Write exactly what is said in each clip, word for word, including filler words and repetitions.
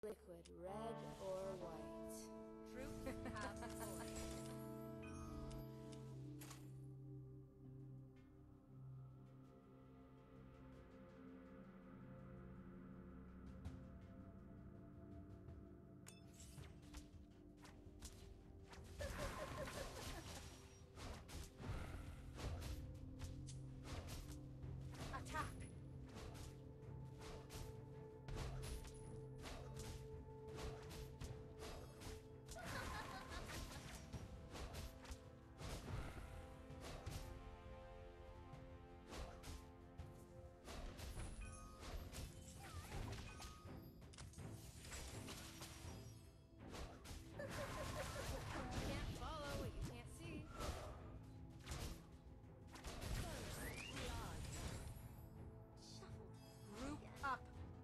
Liquid, red or white. Troops have deployed. Attack! You can't follow what you can't see. Shuffle. Group up.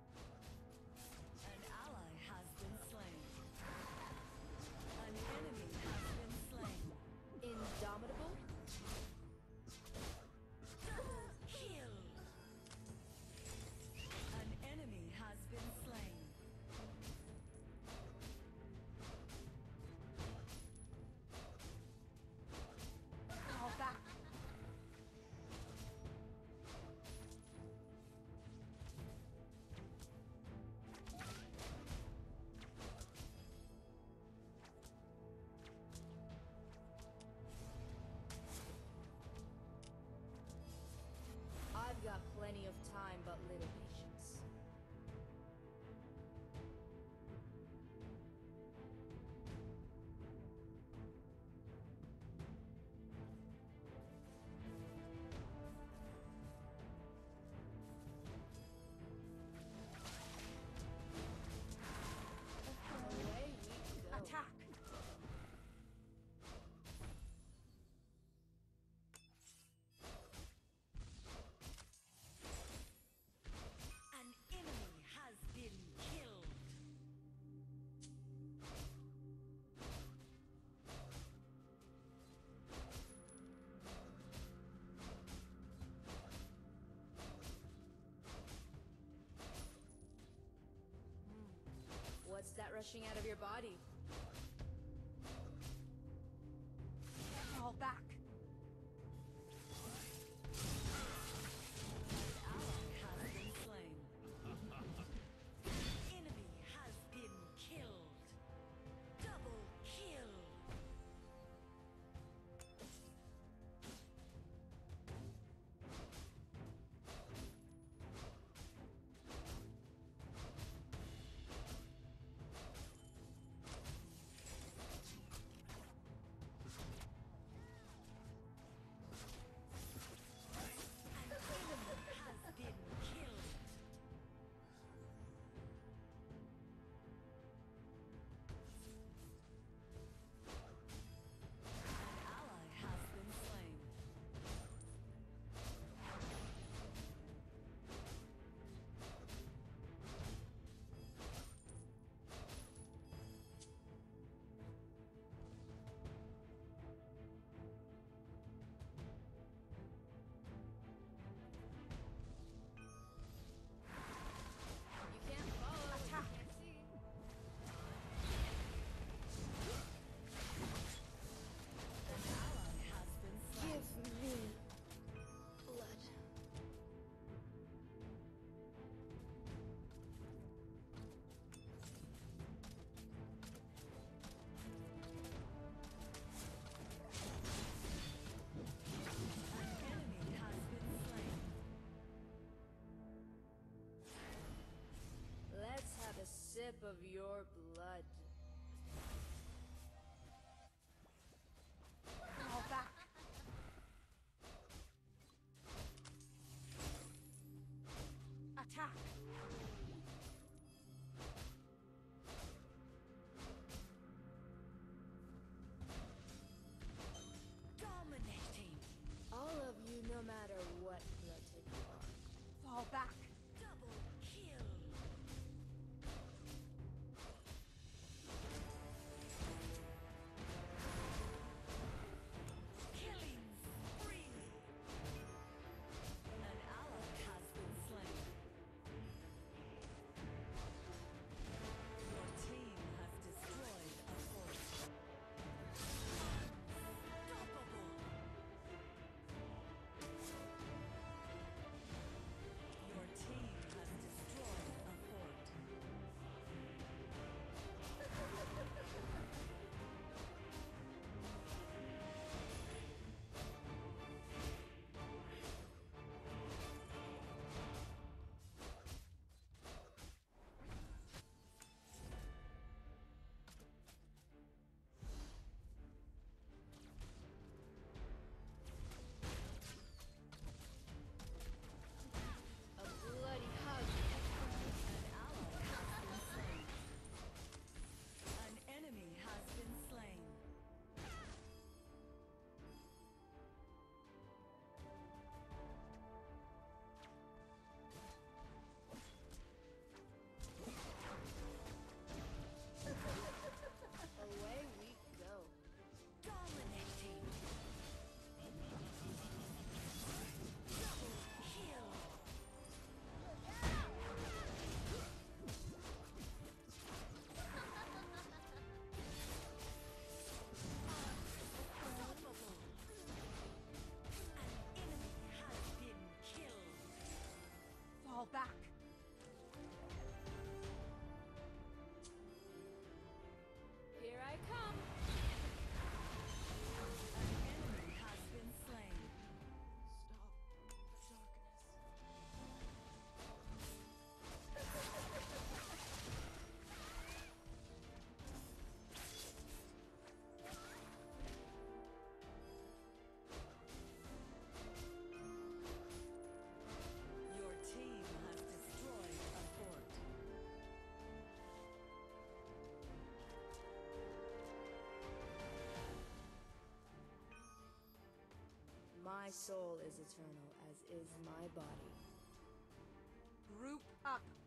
An ally has been slain. An enemy has been slain. Indomitable? Double kill. An enemy has been slain. Fall back. I've got plenty of time, but little patience. Away we go. Attack! An enemy has been killed. What's that rushing out of your body? Fall back. An ally has been slain. Enemy has been killed. Double kill. An enemy has been killed. An ally has been slain. You can't follow what you can't see. An ally has been slain. Give me blood. An enemy has been slain. Let's have a sip of your blood. Fall back. Attack! Dominating. All of you, no matter what blood type you are. Fall back. Double kill. soul is eternal, as is my body. Group up.